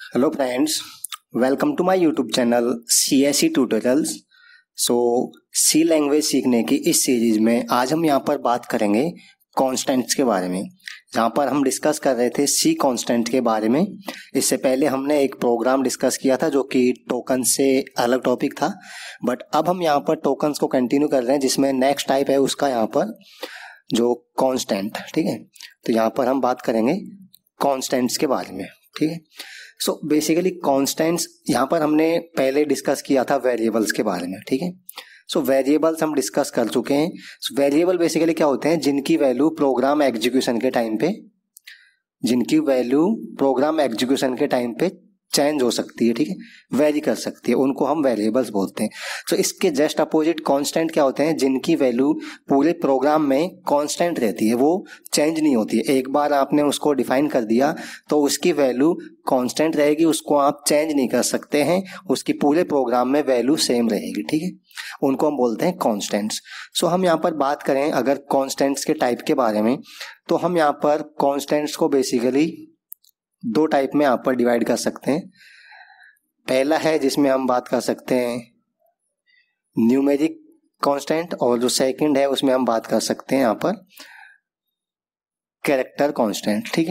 Hello friends, welcome to my YouTube channel CSE tutorials. C language सीखने की इस series में आज हम यहाँ पर बात करेंगे कॉन्स्टेंट्स के बारे में, जहाँ पर हम डिस्कस कर रहे थे सी कॉन्स्टेंट के बारे में। इससे पहले हमने एक प्रोग्राम डिस्कस किया था जो कि टोकन से अलग टॉपिक था, बट अब हम यहाँ पर टोकन्स को कंटिन्यू कर रहे हैं, जिसमें नेक्स्ट टाइप है उसका यहाँ पर जो कॉन्स्टेंट। ठीक है, तो यहाँ पर हम बात करेंगे कॉन्स्टेंट्स के बारे में। ठीक है, सो बेसिकली कॉन्स्टेंट्स यहाँ पर हमने पहले डिस्कस किया था वेरिएबल्स के बारे में। ठीक है, सो वेरिएबल्स हम डिस्कस कर चुके हैं। वेरिएबल बेसिकली क्या होते हैं, जिनकी वैल्यू प्रोग्राम एग्जीक्यूशन के टाइम पे चेंज हो सकती है। ठीक है, वेरी कर सकती है, उनको हम वेरिएबल्स बोलते हैं। तो इसके जस्ट अपोजिट कांस्टेंट क्या होते हैं, जिनकी वैल्यू पूरे प्रोग्राम में कांस्टेंट रहती है, वो चेंज नहीं होती है। एक बार आपने उसको डिफाइन कर दिया तो उसकी वैल्यू कांस्टेंट रहेगी, उसको आप चेंज नहीं कर सकते हैं, उसकी पूरे प्रोग्राम में वैल्यू सेम रहेगी। ठीक है, उनको हम बोलते हैं कांस्टेंट्स। सो हम यहाँ पर बात करें अगर कांस्टेंट्स के टाइप के बारे में, तो हम यहाँ पर कांस्टेंट्स को बेसिकली दो टाइप में यहाँ पर डिवाइड कर सकते हैं। पहला है जिसमें हम बात कर सकते हैं न्यूमेरिक कांस्टेंट, और जो सेकंड है उसमें हम बात कर सकते हैं यहाँ पर कैरेक्टर कांस्टेंट। ठीक है,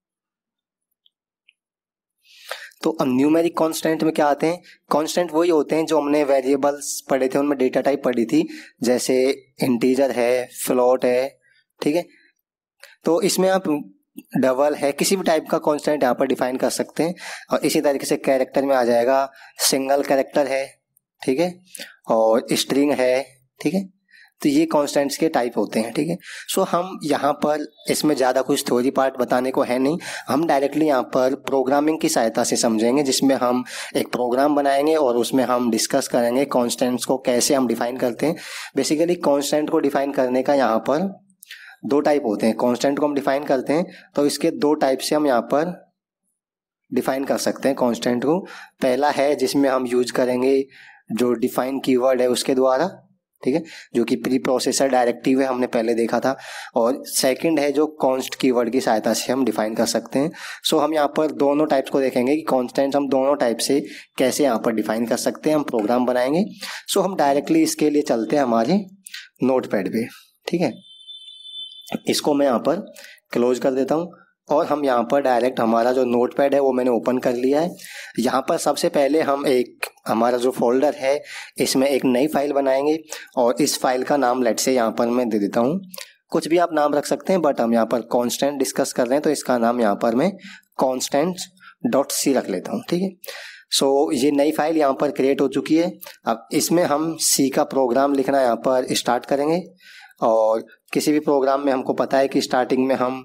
तो अब न्यूमेरिक कांस्टेंट में क्या आते हैं, कांस्टेंट वही होते हैं जो हमने वेरिएबल्स पढ़े थे, उनमें डेटा टाइप पढ़ी थी, जैसे इंटीजर है, फ्लोट है। ठीक है, तो इसमें आप डबल है, किसी भी टाइप का कांस्टेंट यहाँ पर डिफाइन कर सकते हैं। और इसी तरीके से कैरेक्टर में आ जाएगा सिंगल कैरेक्टर है, ठीक है, और स्ट्रिंग है। ठीक है, तो ये कांस्टेंट्स के टाइप होते हैं। ठीक है, सो हम यहाँ पर इसमें ज़्यादा कुछ थ्योरी पार्ट बताने को है नहीं, हम डायरेक्टली यहाँ पर प्रोग्रामिंग की सहायता से समझेंगे, जिसमें हम एक प्रोग्राम बनाएंगे और उसमें हम डिस्कस करेंगे कांस्टेंट्स को कैसे हम डिफाइन करते हैं। बेसिकली कांस्टेंट को डिफाइन करने का यहाँ पर दो टाइप होते हैं। कांस्टेंट को हम डिफाइन करते हैं तो इसके दो टाइप से हम यहाँ पर डिफाइन कर सकते हैं कांस्टेंट को। पहला है जिसमें हम यूज करेंगे जो डिफाइन कीवर्ड है उसके द्वारा, ठीक है, जो कि प्री प्रोसेसर डायरेक्टिव है, हमने पहले देखा था। और सेकंड है जो कॉन्स्ट कीवर्ड की सहायता से हम डिफाइन कर सकते हैं। सो हम यहाँ पर दोनों टाइप्स को देखेंगे कि कांस्टेंट्स हम दोनों टाइप से कैसे यहाँ पर डिफाइन कर सकते हैं, हम प्रोग्राम बनाएंगे। सो हम डायरेक्टली इसके लिए चलते हैं हमारे नोटपैड पे। ठीक है, इसको मैं यहाँ पर क्लोज कर देता हूँ और हम यहाँ पर डायरेक्ट हमारा जो नोटपैड है वो मैंने ओपन कर लिया है। यहाँ पर सबसे पहले हम एक हमारा जो फोल्डर है इसमें एक नई फाइल बनाएंगे और इस फाइल का नाम लेट से यहाँ पर मैं दे देता हूँ, कुछ भी आप नाम रख सकते हैं, बट हम यहाँ पर कांस्टेंट डिस्कस कर रहे हैं तो इसका नाम यहाँ पर मैं constants.c रख लेता हूँ। ठीक है, सो ये नई फाइल यहाँ पर क्रिएट हो चुकी है। अब इसमें हम सी का प्रोग्राम लिखना यहाँ पर स्टार्ट करेंगे। और किसी भी प्रोग्राम में हमको पता है कि स्टार्टिंग में हम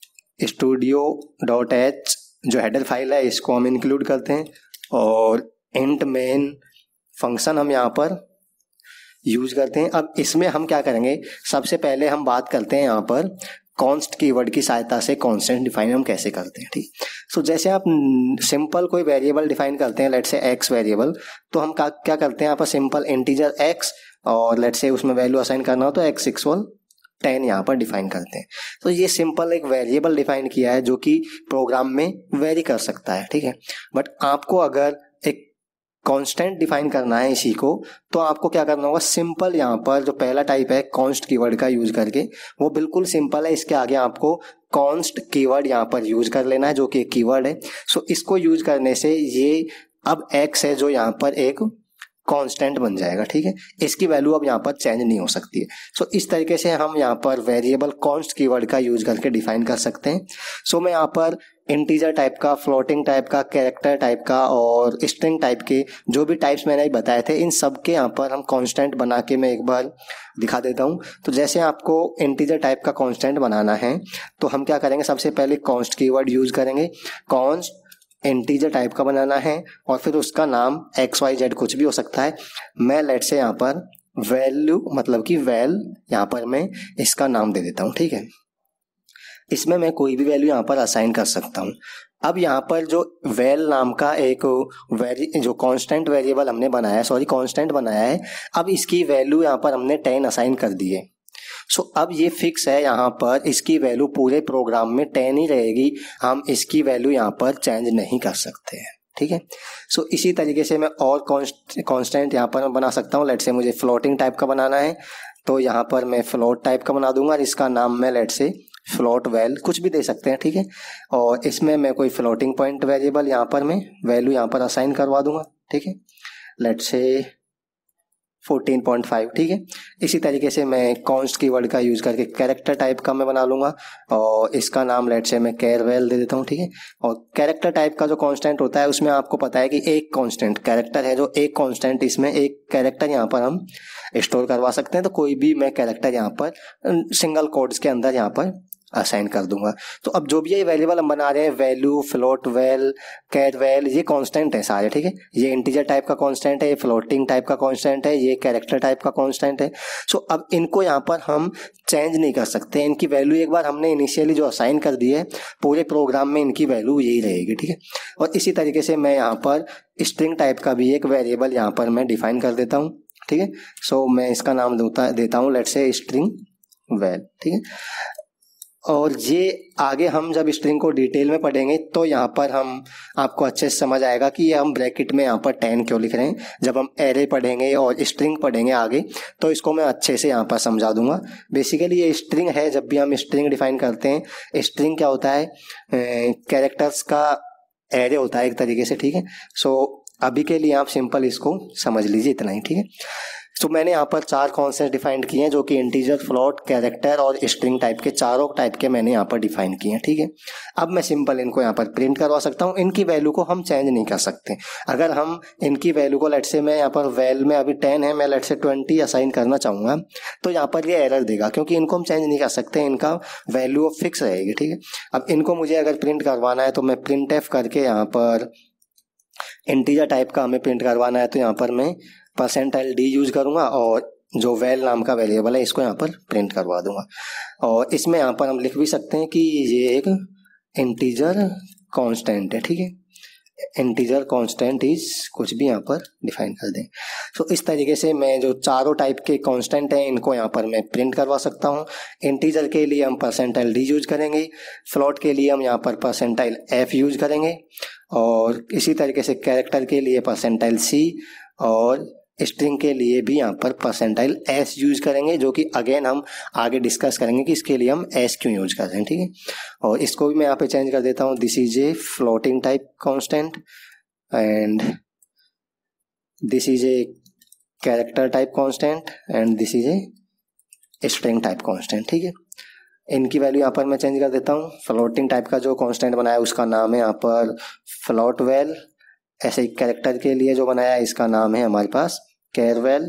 studio.h जो हेडर फाइल है इसको हम इंक्लूड करते हैं, और इंट मेन फंक्शन हम यहाँ पर यूज करते हैं। अब इसमें हम क्या करेंगे, सबसे पहले हम बात करते हैं यहाँ पर कॉन्स्ट कीवर्ड की सहायता से कांस्टेंट डिफाइन हम कैसे करते हैं। ठीक, सो जैसे आप सिंपल कोई वेरिएबल डिफाइन करते हैं, लेट से एक्स वेरिएबल, तो हम क्या करते हैं यहाँ पर सिंपल इंटीजर एक्स, और लेट से उसमें वैल्यू असाइन करना हो तो एक्स इक्वल 10 यहाँ पर डिफाइन करते हैं। तो ये सिंपल एक वेरिएबल डिफाइन किया है जो कि प्रोग्राम में वेरी कर सकता है। ठीक है, बट आपको अगर एक कांस्टेंट डिफाइन करना है इसी को, तो आपको क्या करना होगा, सिंपल यहाँ पर जो पहला टाइप है कॉन्स्ट कीवर्ड का यूज करके, वो बिल्कुल सिंपल है। इसके आगे आपको कॉन्स्ट कीवर्ड यहाँ पर यूज कर लेना है जो कि एक कीवर्ड है। सो इसको यूज करने से ये अब एक्स है जो यहाँ पर एक कांस्टेंट बन जाएगा। ठीक है, इसकी वैल्यू अब यहाँ पर चेंज नहीं हो सकती है। सो इस तरीके से हम यहाँ पर वेरिएबल कॉन्स्ट कीवर्ड का यूज करके डिफाइन कर सकते हैं। सो मैं यहाँ पर इंटीजर टाइप का, फ्लोटिंग टाइप का, कैरेक्टर टाइप का और स्ट्रिंग टाइप के जो भी टाइप्स मैंने बताए थे, इन सब के यहाँ पर हम कांस्टेंट बना के मैं एक बार दिखा देता हूँ। तो जैसे आपको इंटीजर टाइप का कांस्टेंट बनाना है तो हम क्या करेंगे, सबसे पहले कॉन्स्ट कीवर्ड यूज करेंगे। कॉन्स्ट इंटीजर टाइप का बनाना है और फिर उसका नाम XYZ कुछ भी हो सकता है। मैं लेट से यहाँ पर वैल्यू मतलब कि वैल यहाँ पर मैं इसका नाम दे देता हूँ। ठीक है, इसमें मैं कोई भी वैल्यू यहाँ पर असाइन कर सकता हूँ। अब यहाँ पर जो वैल नाम का एक जो कांस्टेंट वेरिएबल हमने बनाया है, कांस्टेंट बनाया है, अब इसकी वैल्यू यहाँ पर हमने 10 असाइन कर दी है। सो अब ये फिक्स है, यहाँ पर इसकी वैल्यू पूरे प्रोग्राम में 10 ही रहेगी, हम इसकी वैल्यू यहाँ पर चेंज नहीं कर सकते हैं, ठीक है। सो इसी तरीके से मैं और कांस्टेंट यहाँ पर मैं बना सकता हूँ। लेट से मुझे फ्लोटिंग टाइप का बनाना है, तो यहाँ पर मैं फ्लोट टाइप का बना दूंगा और इसका नाम मैं लेट से फ्लोट वैल कुछ भी दे सकते हैं, ठीक है। और इसमें मैं कोई फ्लोटिंग पॉइंट वेरिएबल यहाँ पर मैं वैल्यू यहाँ पर असाइन करवा दूंगा, ठीक है। लेट से 14.5, ठीक है। इसी तरीके से मैं कॉन्स्ट कीवर्ड का यूज करके कैरेक्टर टाइप का मैं बना लूंगा और इसका नाम लेट से मैं कैरवेल दे देता हूँ, ठीक है। और कैरेक्टर टाइप का जो कांस्टेंट होता है उसमें आपको पता है कि एक कांस्टेंट कैरेक्टर है, जो एक कांस्टेंट, इसमें एक कैरेक्टर यहाँ पर हम स्टोर करवा सकते हैं। तो कोई भी मैं कैरेक्टर यहाँ पर सिंगल कोड्स के अंदर यहाँ पर असाइन कर दूंगा। तो अब जो भी ये वेरिएबल हम बना रहे हैं, value, float val, char val, ये कांस्टेंट है सारे, ठीक है। ये इंटीजर टाइप का कांस्टेंट है, ये फ्लोटिंग टाइप का कांस्टेंट है, ये कैरेक्टर टाइप का कांस्टेंट है। सो अब इनको यहाँ पर हम चेंज नहीं कर सकते, इनकी वैल्यू एक बार हमने इनिशियली जो असाइन कर दी है, पूरे प्रोग्राम में इनकी वैल्यू यही रहेगी, ठीक है। और इसी तरीके से मैं यहाँ पर स्ट्रिंग टाइप का भी एक वेरिएबल यहाँ पर मैं डिफाइन कर देता हूँ, ठीक है। सो मैं इसका नाम देता हूँ लेट से स्ट्रिंग वेल, ठीक है। और ये आगे हम जब स्ट्रिंग को डिटेल में पढ़ेंगे तो यहाँ पर हम आपको अच्छे से समझ आएगा कि ये हम ब्रैकेट में यहाँ पर 10 क्यों लिख रहे हैं। जब हम एरे पढ़ेंगे और स्ट्रिंग पढ़ेंगे आगे तो इसको मैं अच्छे से यहाँ पर समझा दूंगा। बेसिकली ये स्ट्रिंग है, जब भी हम स्ट्रिंग डिफाइन करते हैं, स्ट्रिंग क्या होता है, कैरेक्टर्स का एरे होता है एक तरीके से, ठीक है। सो अभी के लिए आप सिंपल इसको समझ लीजिए, इतना ही, ठीक है। तो मैंने यहाँ पर 4 कॉन्सेप्ट डिफाइन किए हैं, जो कि इंटीजर, फ्लोट, कैरेक्टर और स्ट्रिंग टाइप के, चारों टाइप के मैंने यहाँ पर डिफाइन किए हैं, ठीक है। अब मैं सिंपल इनको यहाँ पर प्रिंट करवा सकता हूँ। इनकी वैल्यू को हम चेंज नहीं कर सकते। अगर हम इनकी वैल्यू को लेट से मैं यहाँ पर वैल में अभी 10 है, मैं लेट से 20 असाइन करना चाहूँगा तो यहाँ पर ये एरर देगा, क्योंकि इनको हम चेंज नहीं कर सकते, इनका वैल्यू फिक्स रहेगी, ठीक है। अब इनको मुझे अगर प्रिंट करवाना है तो मैं प्रिंट एफ करके यहाँ पर इंटीजर टाइप का हमें प्रिंट करवाना है, तो यहाँ पर मैं %d यूज करूंगा और जो वैल नाम का वेरिएबल है इसको यहाँ पर प्रिंट करवा दूंगा। और इसमें यहाँ पर हम लिख भी सकते हैं कि ये एक इंटीजर कांस्टेंट है, ठीक है। इंटीजर कांस्टेंट इज कुछ भी यहाँ पर डिफाइन कर दें। तो इस तरीके से मैं जो चारों टाइप के कांस्टेंट हैं इनको यहाँ पर मैं प्रिंट करवा सकता हूँ। इंटीजर के लिए हम %d यूज करेंगे, फ्लोट के लिए हम यहाँ पर %f यूज करेंगे और इसी तरीके से कैरेक्टर के लिए %c और स्ट्रिंग के लिए भी यहाँ पर %s यूज करेंगे, जो कि अगेन हम आगे डिस्कस करेंगे कि इसके लिए हम s क्यों यूज कर रहे हैं, ठीक है। और इसको भी मैं यहाँ पे चेंज कर देता हूँ, this is a floating type constant and this is a character type constant and this is a string type constant, ठीक है। इनकी वैल्यू यहाँ पर मैं चेंज कर देता हूँ। फ्लोटिंग टाइप का जो कांस्टेंट बनाया उसका नाम है यहाँ पर फ्लोट वेल, ऐसे ही कैरेक्टर के लिए जो बनाया है इसका नाम है हमारे पास कैरवेल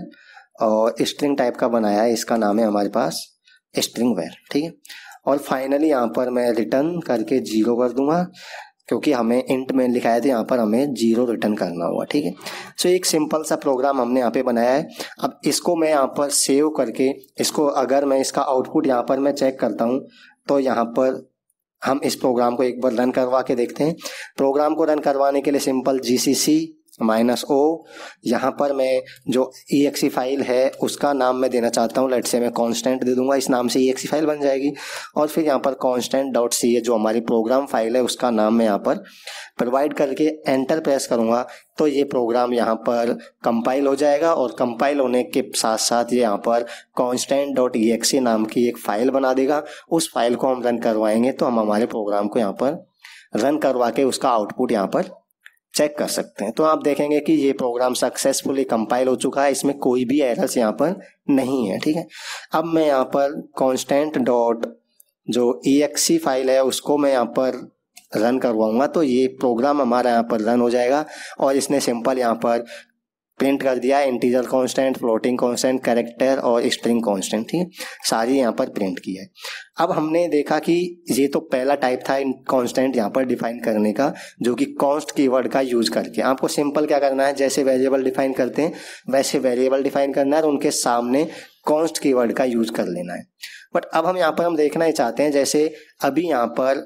और स्ट्रिंग टाइप का बनाया है इसका नाम है हमारे पास स्ट्रिंग वेल, ठीक है। और फाइनली यहाँ पर मैं रिटर्न करके 0 कर दूंगा, क्योंकि हमें इंट में लिखा है तो यहाँ पर हमें 0 रिटर्न करना होगा, ठीक है। सो एक सिंपल सा प्रोग्राम हमने यहाँ पे बनाया है। अब इसको मैं यहाँ पर सेव करके इसको अगर मैं इसका आउटपुट यहाँ पर मैं चेक करता हूँ तो यहाँ पर हम इस प्रोग्राम को एक बार रन करवा के देखते हैं। प्रोग्राम को रन करवाने के लिए सिंपल GCC -o, यहाँ पर मैं जो exe फाइल है उसका नाम मैं देना चाहता हूँ, लेट से मैं कांस्टेंट दे दूंगा, इस नाम से exe फाइल बन जाएगी। और फिर यहाँ पर constant.c जो हमारी प्रोग्राम फाइल है उसका नाम मैं यहाँ पर प्रोवाइड करके एंटर प्रेस करूँगा तो ये प्रोग्राम यहाँ पर कंपाइल हो जाएगा और कंपाइल होने के साथ साथ ये यहाँ पर constant.exe नाम की एक फाइल बना देगा। उस फाइल को हम रन करवाएंगे तो हम हमारे प्रोग्राम को यहाँ पर रन करवा के उसका आउटपुट यहाँ पर चेक कर सकते हैं। तो आप देखेंगे कि ये प्रोग्राम सक्सेसफुली कंपाइल हो चुका है, इसमें कोई भी एरर्स यहाँ पर नहीं है, ठीक है। अब मैं यहाँ पर constant डॉट जो exe फाइल है उसको मैं यहाँ पर रन करवाऊंगा तो ये प्रोग्राम हमारा यहाँ पर रन हो जाएगा और इसने सिंपल यहाँ पर प्रिंट कर दिया integer constant, floating constant, character और स्ट्रिंग कांस्टेंट, ठीक है, सारी यहाँ पर प्रिंट की है। अब हमने देखा कि ये तो पहला टाइप था कांस्टेंट यहाँ पर डिफाइन करने का, जो कि कॉन्स्ट कीवर्ड का यूज करके आपको सिंपल क्या करना है, जैसे वेरिएबल डिफाइन करते हैं वैसे वेरिएबल डिफाइन करना है और उनके सामने कॉन्स्ट कीवर्ड का यूज कर लेना है। बट अब हम यहाँ पर हम देखना ही चाहते हैं, जैसे अभी यहाँ पर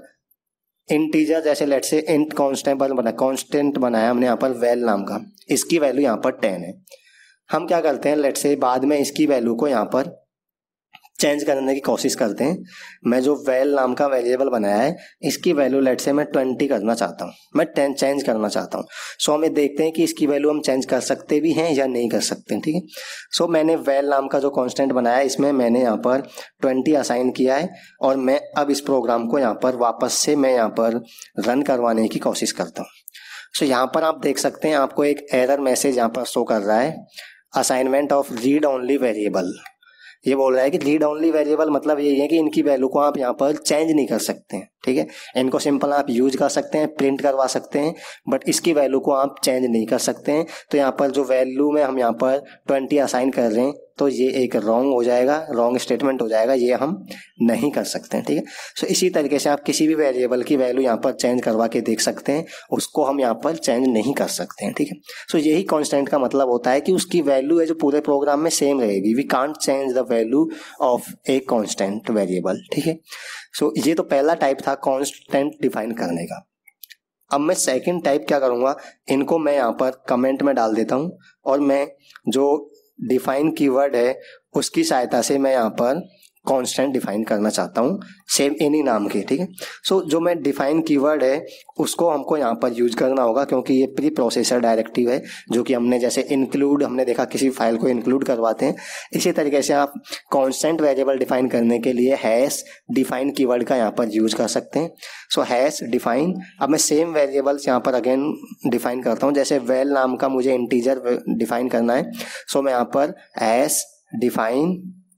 इंटीजर, जैसे लेट से इंट कांस्टेंट बनाया हमने यहाँ पर वैल नाम का, इसकी वैल्यू यहाँ पर 10 है। हम क्या करते हैं, लेट से बाद में इसकी वैल्यू को यहाँ पर चेंज करने की कोशिश करते हैं। मैं जो वेल नाम का वेरिएबल बनाया है इसकी वैल्यू लेट से मैं 20 करना चाहता हूँ, मैं 10 चेंज करना चाहता हूँ। सो हमें देखते हैं कि इसकी वैल्यू हम चेंज कर सकते भी हैं या नहीं कर सकते, ठीक है। सो मैंने वेल नाम का जो कांस्टेंट बनाया है इसमें मैंने यहाँ पर 20 असाइन किया है और मैं अब इस प्रोग्राम को यहाँ पर वापस से मैं यहाँ पर रन करवाने की कोशिश करता हूँ। सो यहाँ पर आप देख सकते हैं आपको एक एरर मैसेज यहाँ पर शो कर रहा है, assignment of read only variable. ये बोल रहा है कि रीड ओनली वेरिएबल मतलब ये है कि इनकी वैल्यू को आप यहाँ पर चेंज नहीं कर सकते हैं, ठीक है। इनको सिंपल आप यूज कर सकते हैं, प्रिंट करवा सकते हैं, बट इसकी वैल्यू को आप चेंज नहीं कर सकते हैं। तो यहाँ पर जो वैल्यू में हम यहाँ पर 20 असाइन कर रहे हैं तो ये एक रॉन्ग हो जाएगा, रॉन्ग स्टेटमेंट हो जाएगा, ये हम नहीं कर सकते हैं, ठीक है। सो इसी तरीके से आप किसी भी वेरिएबल की वैल्यू यहाँ पर चेंज करवा के देख सकते हैं, उसको हम यहाँ पर चेंज नहीं कर सकते हैं, ठीक है। सो यही कांस्टेंट का मतलब होता है कि उसकी वैल्यू है जो पूरे प्रोग्राम में सेम रहेगी। We can't change the value of a constant variable, ठीक है। सो ये तो पहला टाइप था कांस्टेंट डिफाइन करने का। अब मैं सेकंड टाइप क्या करूंगा, इनको मैं यहाँ पर कमेंट में डाल देता हूँ और मैं जो डिफाइन कीवर्ड है उसकी सहायता से मैं यहाँ पर कांस्टेंट डिफाइन करना चाहता हूँ सेम इन्हीं नाम के, ठीक है। सो जो मैं डिफाइन कीवर्ड है उसको हमको यहाँ पर यूज करना होगा क्योंकि ये प्री प्रोसेसर डायरेक्टिव है जो कि हमने जैसे इंक्लूड हमने देखा किसी फाइल को इंक्लूड करवाते हैं, इसी तरीके से आप कांस्टेंट वेरिएबल डिफाइन करने के लिए हैश डिफाइन कीवर्ड का यहाँ पर यूज कर सकते हैं। सो हैश डिफाइन, अब मैं सेम वेरिएबल्स यहाँ पर अगेन डिफाइन करता हूँ। जैसे वेल नाम का मुझे इंटीजर डिफाइन करना है, सो मैं यहाँ पर हैश डिफाइन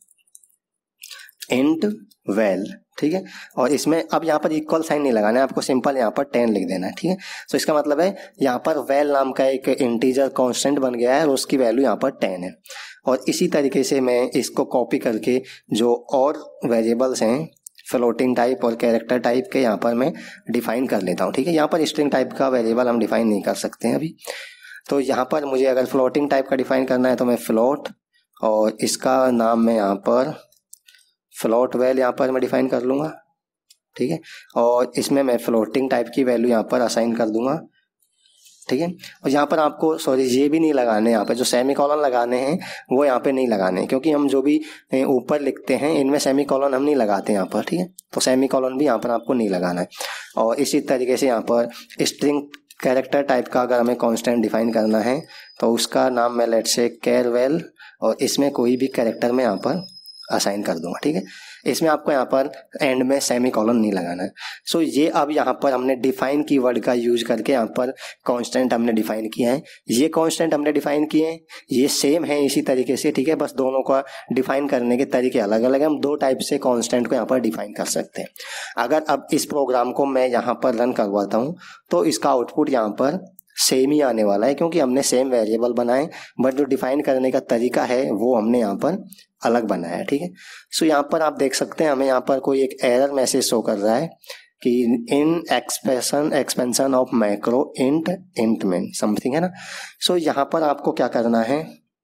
इंट वेल, ठीक है। और इसमें अब यहाँ पर इक्वल साइन नहीं लगाना है, आपको सिंपल यहाँ पर 10 लिख देना है, ठीक है। तो इसका मतलब है यहाँ पर वेल नाम का एक इंटीजर कांस्टेंट बन गया है और उसकी वैल्यू यहाँ पर 10 है। और इसी तरीके से मैं इसको कॉपी करके जो और वेरिएबल्स हैं फ्लोटिंग टाइप और कैरेक्टर टाइप के यहाँ पर मैं डिफाइन कर लेता हूँ, ठीक है। यहाँ पर स्ट्रिंग टाइप का वेरिएबल हम डिफाइन नहीं कर सकते हैं अभी। तो यहाँ पर मुझे अगर फ्लोटिंग टाइप का डिफाइन करना है तो मैं फ्लोट और इसका नाम मैं यहाँ पर फ्लोट वेल यहाँ पर मैं डिफाइन कर लूँगा, ठीक है। और इसमें मैं फ्लोटिंग टाइप की वैल्यू यहाँ पर असाइन कर दूंगा, ठीक है। और यहाँ पर आपको ये भी नहीं लगाने, यहाँ पे जो सेमी कॉलन लगाने हैं वो यहाँ पे नहीं लगाने क्योंकि हम जो भी ऊपर लिखते हैं इनमें सेमी कॉलन हम नहीं लगाते यहाँ पर, ठीक है। तो सेमी कॉलन भी यहाँ पर आपको नहीं लगाना है। और इसी तरीके से यहाँ पर स्ट्रिंग कैरेक्टर टाइप का अगर हमें कांस्टेंट डिफाइन करना है तो उसका नाम मैं लेट से कैर वेल और इसमें कोई भी कैरेक्टर में यहाँ पर असाइन कर दूंगा, ठीक है। इसमें आपको यहाँ पर एंड में सेमी कॉलन नहीं लगाना है। सो ये अब यहाँ पर हमने डिफाइन कीवर्ड का यूज करके यहाँ पर कांस्टेंट हमने डिफाइन किया है। ये कांस्टेंट हमने डिफाइन किए हैं, ये सेम है इसी तरीके से, ठीक है। बस दोनों का डिफाइन करने के तरीके अलग अलग हैं। हम दो टाइप से कांस्टेंट को यहाँ पर डिफाइन कर सकते हैं। अगर अब इस प्रोग्राम को मैं यहाँ पर रन करवाता हूँ तो इसका आउटपुट यहाँ पर सेम ही आने वाला है क्योंकि हमने सेम वेरिएबल बनाए, बट जो डिफाइन करने का तरीका है वो हमने यहाँ पर अलग बनाया है, ठीक है। सो यहाँ पर आप देख सकते हैं हमें यहाँ पर कोई एक एरर मैसेज शो कर रहा है कि in expansion of macro int int में समथिंग है ना। सो यहाँ पर आपको क्या करना है,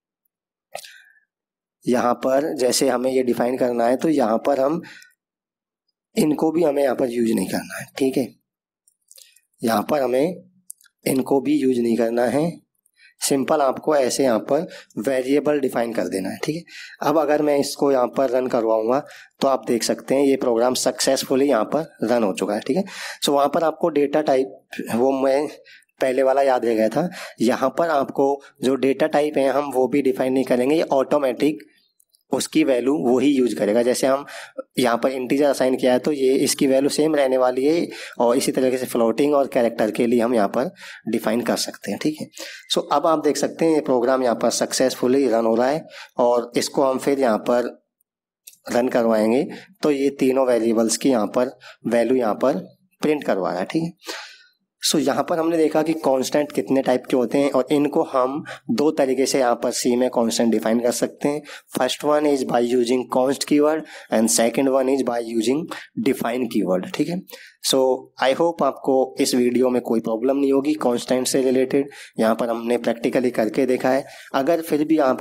यहाँ पर जैसे हमें ये डिफाइन करना है तो यहाँ पर हम इनको भी हमें यहाँ पर यूज नहीं करना है, ठीक है। यहाँ पर हमें इनको भी यूज नहीं करना है, सिंपल आपको ऐसे यहाँ पर वेरिएबल डिफाइन कर देना है, ठीक है। अब अगर मैं इसको यहाँ पर रन करवाऊंगा तो आप देख सकते हैं ये प्रोग्राम सक्सेसफुली यहाँ पर रन हो चुका है, ठीक है। सो वहाँ पर आपको डेटा टाइप वो मैं पहले वाला याद रह गया था, यहाँ पर आपको जो डेटा टाइप है हम वो भी डिफाइन नहीं करेंगे, ये ऑटोमेटिक उसकी वैल्यू वो ही यूज करेगा। जैसे हम यहाँ पर इंटीजर असाइन किया है तो ये इसकी वैल्यू सेम रहने वाली है और इसी तरीके से फ्लोटिंग और कैरेक्टर के लिए हम यहाँ पर डिफाइन कर सकते हैं, ठीक है। सो अब आप देख सकते हैं ये प्रोग्राम यहाँ पर सक्सेसफुली रन हो रहा है और इसको हम फिर यहाँ पर रन करवाएंगे तो ये तीनों वेरिएबल्स की यहाँ पर वैल्यू यहाँ पर प्रिंट करवा रहा है, ठीक है। सो यहाँ पर हमने देखा कि कांस्टेंट कितने टाइप के होते हैं और इनको हम दो तरीके से यहाँ पर सी में कांस्टेंट डिफाइन कर सकते हैं। First one is by using const keyword and second one is by using define keyword, ठीक है। सो आई होप आपको इस वीडियो में कोई प्रॉब्लम नहीं होगी कांस्टेंट से रिलेटेड। यहाँ पर हमने प्रैक्टिकली करके देखा है। अगर फिर भी आपको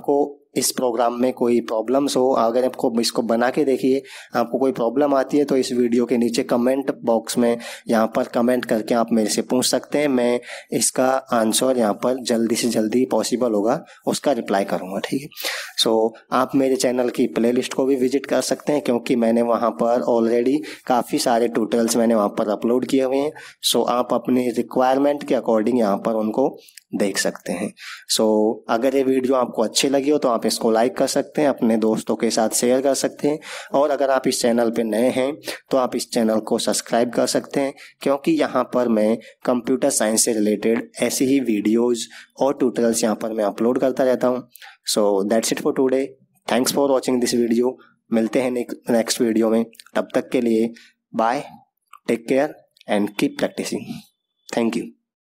इस प्रोग्राम में कोई प्रॉब्लम्स हो, अगर आपको इसको बना के देखिए आपको कोई प्रॉब्लम आती है तो इस वीडियो के नीचे कमेंट बॉक्स में यहाँ पर कमेंट करके आप मेरे से पूछ सकते हैं। मैं इसका आंसर यहाँ पर जल्दी से जल्दी पॉसिबल होगा उसका रिप्लाई करूँगा, ठीक है। सो आप मेरे चैनल की प्लेलिस्ट को भी विजिट कर सकते हैं क्योंकि मैंने वहाँ पर ऑलरेडी काफ़ी सारे ट्यूटोरियल्स मैंने वहाँ पर अपलोड किए हुए हैं। सो आप अपनी रिक्वायरमेंट के अकॉर्डिंग यहाँ पर उनको देख सकते हैं। सो अगर ये वीडियो आपको अच्छी लगी हो तो आप इसको लाइक कर सकते हैं, अपने दोस्तों के साथ शेयर कर सकते हैं, और अगर आप इस चैनल पे नए हैं तो आप इस चैनल को सब्सक्राइब कर सकते हैं क्योंकि यहाँ पर मैं कंप्यूटर साइंस से रिलेटेड ऐसी ही वीडियोज़ और ट्यूटोरियल्स यहाँ पर मैं अपलोड करता रहता हूँ। So that's it for today, thanks for watching this video. मिलते हैं नेक्स्ट वीडियो में, तब तक के लिए bye, take care and keep practicing. Thank you.